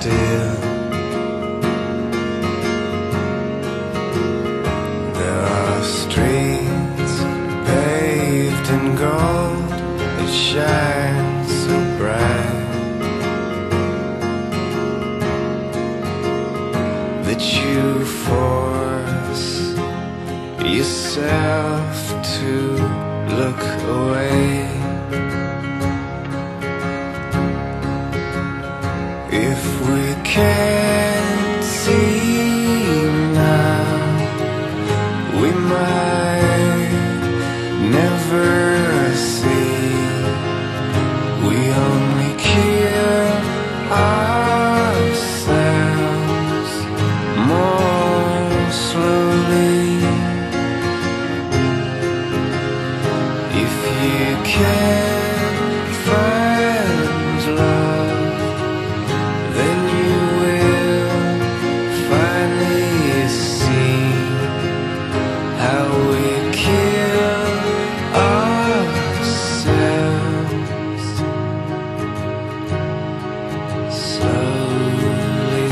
still. There are streets paved in gold that shine so bright, that you force yourself to look away. If we can't see now, we might never see. We only kill ourselves more slowly. If you can't find love, then you will finally see how we kill ourselves slowly.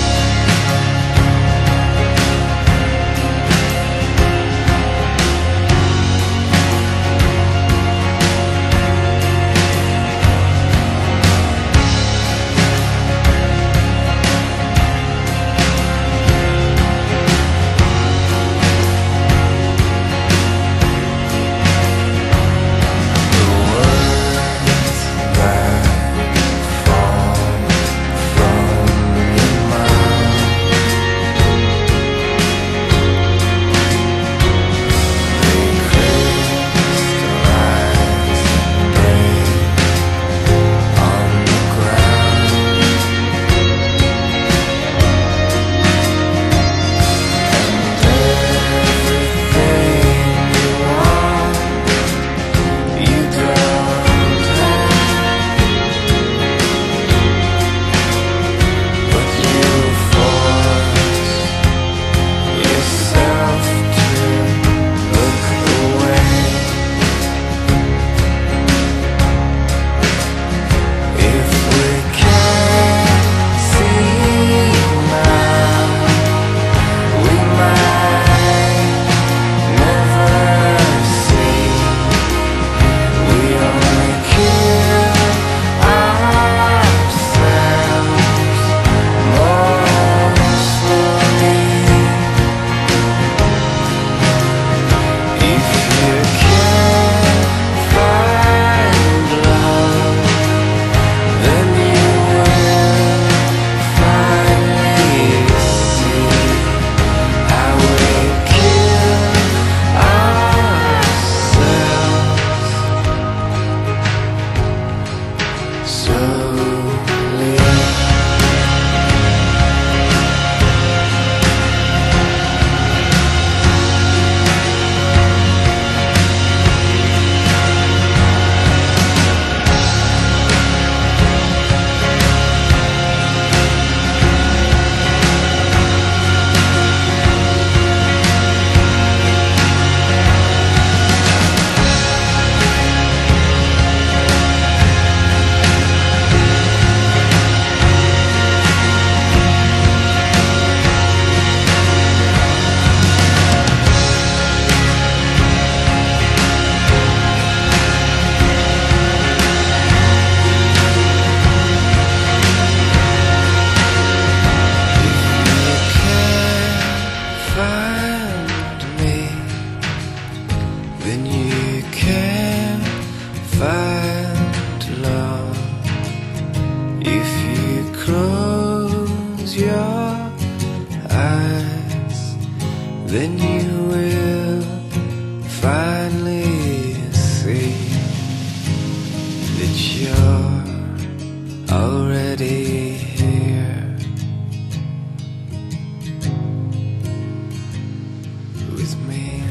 Then you can find love. If you close your eyes, then you will finally see that you're already here with me.